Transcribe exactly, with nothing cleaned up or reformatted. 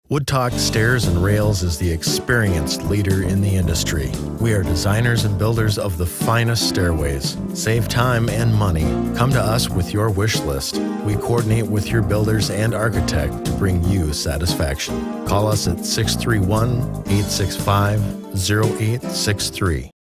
Woodtalk Stairs and Rails is the experienced leader in the industry. We are designers and builders of the finest stairways. Save time and money. Come to us with your wish list. We coordinate with your builders and architect to bring you satisfaction. Call us at six three one, eight six five, zero eight six three.